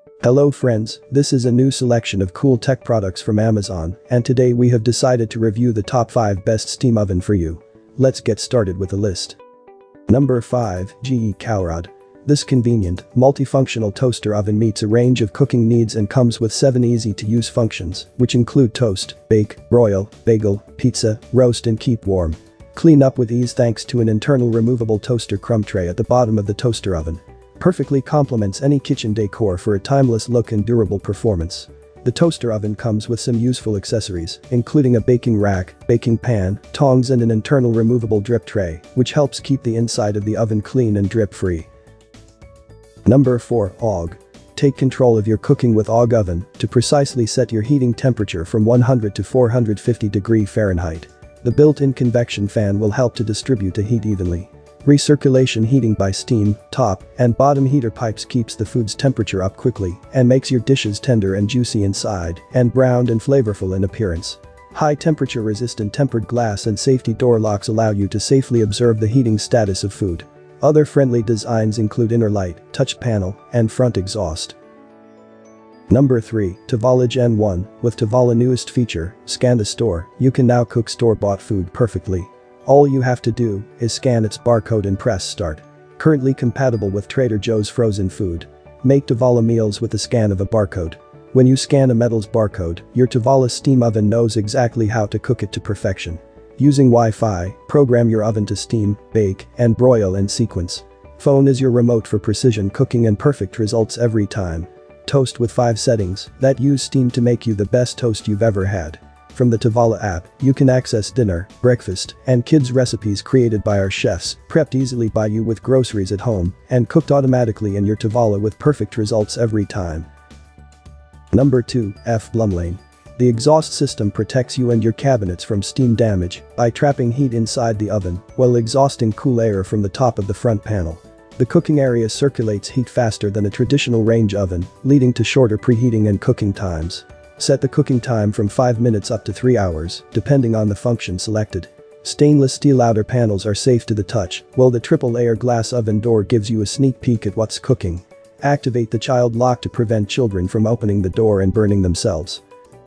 Hello friends, this is a new selection of cool tech products from Amazon, and today we have decided to review the top 5 best steam oven for you. Let's get started with the list. Number 5, GE Kaurad. This convenient, multifunctional toaster oven meets a range of cooking needs and comes with 7 easy-to-use functions, which include toast, bake, broil, bagel, pizza, roast and keep warm. Clean up with ease thanks to an internal removable toaster crumb tray at the bottom of the toaster oven. Perfectly complements any kitchen decor for a timeless look and durable performance. The toaster oven comes with some useful accessories, including a baking rack, baking pan, tongs and an internal removable drip tray, which helps keep the inside of the oven clean and drip-free. Number 4, OG. Take control of your cooking with OG oven to precisely set your heating temperature from 100 to 450 degrees Fahrenheit. The built-in convection fan will help to distribute the heat evenly. Recirculation heating by steam, top, and bottom heater pipes keeps the food's temperature up quickly and makes your dishes tender and juicy inside and browned and flavorful in appearance. High temperature resistant tempered glass and safety door locks allow you to safely observe the heating status of food. Other friendly designs include inner light, touch panel, and front exhaust. Number 3, Tovala Gen 1. With Tovala newest feature, Scan to Store, you can now cook store-bought food perfectly. All you have to do is scan its barcode and press start. Currently compatible with Trader Joe's frozen food. Make Tovala meals with the scan of a barcode. When you scan a metal's barcode, your Tovala steam oven knows exactly how to cook it to perfection. Using Wi-Fi, program your oven to steam, bake, and broil in sequence. Phone is your remote for precision cooking and perfect results every time. Toast with 5 settings that use steam to make you the best toast you've ever had. From the Tovala app, you can access dinner, breakfast, and kids' recipes created by our chefs, prepped easily by you with groceries at home, and cooked automatically in your Tovala with perfect results every time. Number 2, F Blumlane. The exhaust system protects you and your cabinets from steam damage by trapping heat inside the oven while exhausting cool air from the top of the front panel. The cooking area circulates heat faster than a traditional range oven, leading to shorter preheating and cooking times. Set the cooking time from 5 minutes up to 3 hours, depending on the function selected. Stainless steel outer panels are safe to the touch, while the triple-layer glass oven door gives you a sneak peek at what's cooking. Activate the child lock to prevent children from opening the door and burning themselves.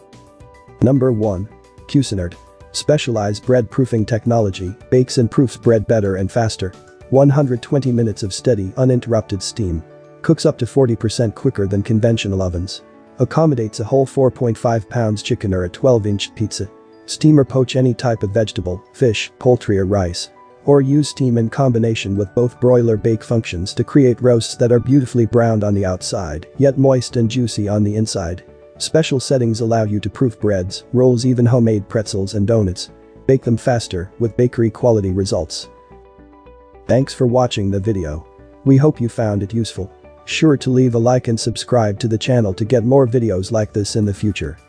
Number 1. Cuisinart. Specialized bread proofing technology bakes and proofs bread better and faster. 120 minutes of steady, uninterrupted steam. Cooks up to 40% quicker than conventional ovens. Accommodates a whole 4.5 pounds chicken or a 12-inch pizza. Steam or poach any type of vegetable, fish, poultry or rice. Or use steam in combination with both broiler bake functions to create roasts that are beautifully browned on the outside, yet moist and juicy on the inside. Special settings allow you to proof breads, rolls, even homemade pretzels and donuts. Bake them faster with bakery quality results. Thanks for watching the video. We hope you found it useful. Sure to leave a like and subscribe to the channel to get more videos like this in the future.